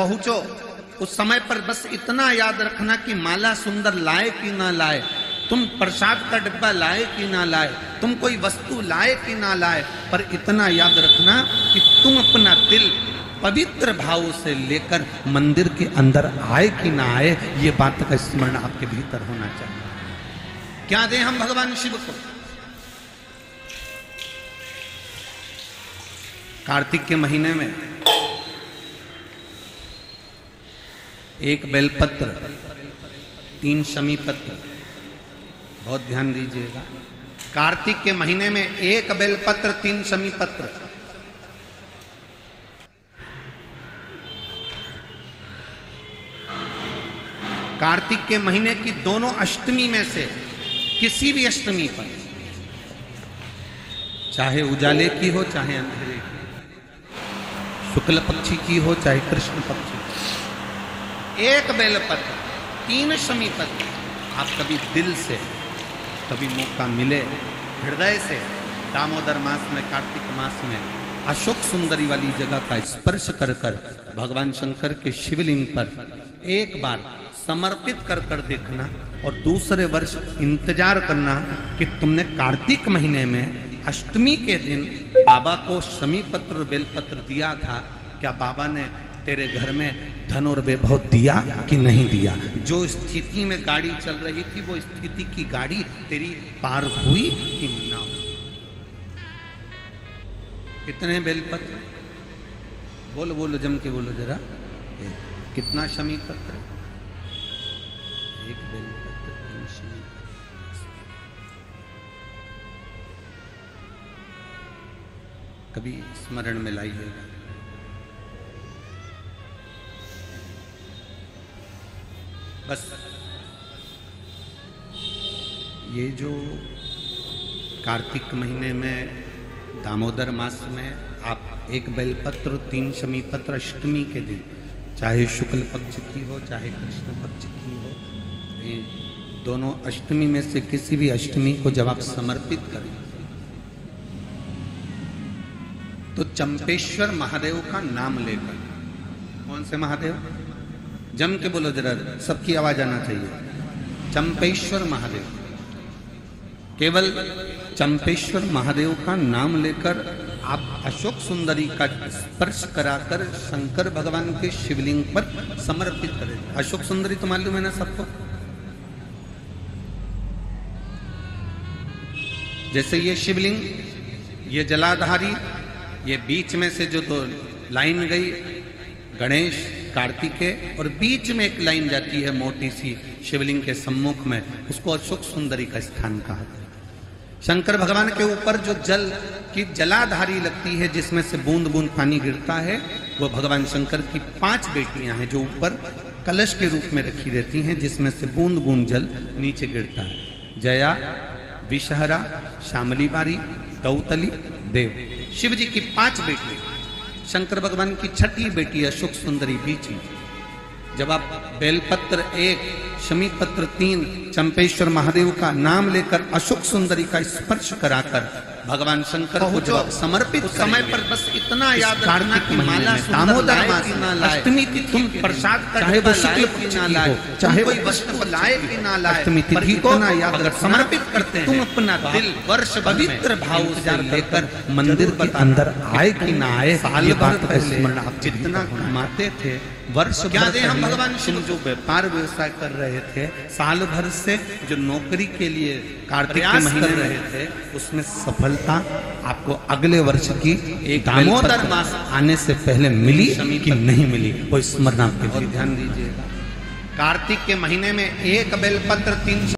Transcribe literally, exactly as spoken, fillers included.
पहुंचो उस समय पर बस इतना याद रखना कि माला सुंदर लाए कि ना लाए, तुम प्रसाद का डिब्बा लाए कि ना लाए, तुम कोई वस्तु लाए कि ना लाए, पर इतना याद रखना कि तुम अपना दिल पवित्र भाव से लेकर मंदिर के अंदर आए कि ना आए, ये बात का स्मरण आपके भीतर होना चाहिए। क्या दें हम भगवान शिव को? कार्तिक के महीने में एक बेलपत्र, तीन शमी पत्र, बहुत ध्यान दीजिएगा। कार्तिक के महीने में एक बेलपत्र, तीन शमी पत्र। कार्तिक के महीने की दोनों अष्टमी में से किसी भी अष्टमी पर, चाहे उजाले की हो चाहे अंधेरे की, शुक्ल पक्षी की हो चाहे कृष्ण पक्षी, एक बेलपत्र, तीन शमी पत्र, आप कभी दिल से, कभी मौका मिले हृदय से, दामोदर मास में, कार्तिक मास में अशोक सुंदरी वाली जगह का स्पर्श कर कर भगवान शंकर के शिवलिंग पर एक बार समर्पित कर कर देखना, और दूसरे वर्ष इंतजार करना कि तुमने कार्तिक महीने में अष्टमी के दिन बाबा को शमी पत्र बेलपत्र दिया था, क्या बाबा ने तेरे घर में धन और वैभव दिया कि नहीं दिया? जो स्थिति में गाड़ी चल रही थी वो स्थिति की गाड़ी तेरी पार हुई कि ना हुई? कितने बेलपत्र? बोलो बोलो, जम के बोलो जरा। कितना शमी पत्र? एक बेलपत्र, तीन शमी पत्र। कभी स्मरण में लाइएगा। बस ये जो कार्तिक महीने में दामोदर मास में आप एक बेलपत्र, तीन शमी पत्र अष्टमी के दिन, चाहे शुक्ल पक्ष की हो चाहे कृष्ण पक्ष की हो, ये दोनों अष्टमी में से किसी भी अष्टमी को जब आप समर्पित करें तो चंपेश्वर महादेव का नाम लेकर, कौन से महादेव? जम के बोलो जरा, सबकी आवाज आना चाहिए। चंपेश्वर महादेव, केवल चंपेश्वर महादेव का नाम लेकर आप अशोक सुंदरी का स्पर्श कराकर शंकर भगवान के शिवलिंग पर समर्पित करें। अशोक सुंदरी तो मालूम है ना सबको? जैसे ये शिवलिंग, ये जलाधारी, ये बीच में से जो दो लाइन गई, गणेश कार्तिकेय, और बीच में एक लाइन जाती है मोटी सी शिवलिंग के सम्मुख में, उसको अशोक सुंदरी का स्थान कहा है। शंकर भगवान के ऊपर जो जल की जलाधारी लगती है, जिसमें से बूंद बूंद पानी गिरता है, वो भगवान शंकर की पांच बेटियां हैं जो ऊपर कलश के रूप में रखी रहती हैं, जिसमें से बूंद बूंद जल नीचे गिरता है। जया, विषहरा, शामली बारी, दौतली, देव, शिव जी की पांच बेटी। शंकर भगवान की छठी बेटी अशोक सुंदरी बीच में। जब आप बेलपत्र एक, शमी पत्र तीन, चंपेश्वर महादेव का नाम लेकर अशोक सुंदरी का स्पर्श कराकर भगवान शंकर को जब समर्पित समय पर बस इतना याद रखना कि माला दामोदर मास अष्टमी तिथि तुम प्रसाद का चाहे वो शुक्ल पक्ष ना लाए, चाहे कोई वस्तु लाए कि ना लाए, अष्टमी तिथि को ना याद रख समर्पित करते हैं। तुम अपना दिल वर्ष पवित्र भाव से लेकर मंदिर के अंदर आए कि ना आए, साल भर का स्मरण आप जितना कमाते थे, वर्ष क्या दे हम भगवान शिव जो व्यापार व्यवसाय कर रहे थे, साल भर से जो नौकरी के लिए कार्तिक के महीने रहे थे, उसमें सफलता आपको अगले वर्ष की एक दामोदर मास आने से पहले मिली कि नहीं मिली, वो स्मरण आपके ध्यान दीजिएगा। कार्तिक के महीने में एक बेलपत्र, तीन